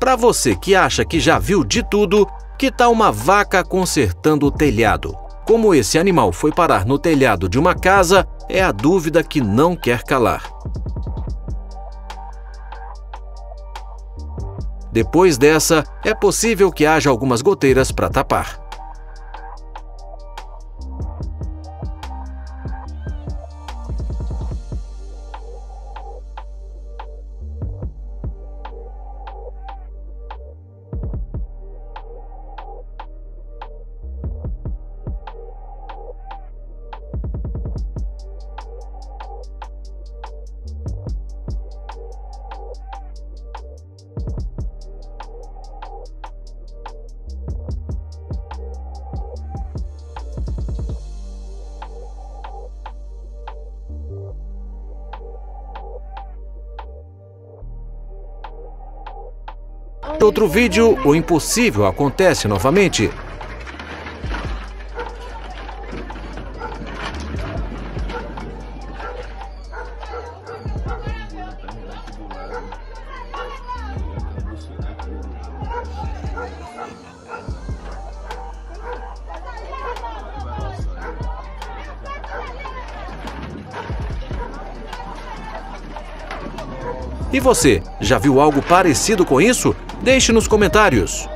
Para você que acha que já viu de tudo, que tal uma vaca consertando o telhado? Como esse animal foi parar no telhado de uma casa, é a dúvida que não quer calar. Depois dessa, é possível que haja algumas goteiras para tapar. Em outro vídeo, o impossível acontece novamente. E você, já viu algo parecido com isso? Deixe nos comentários.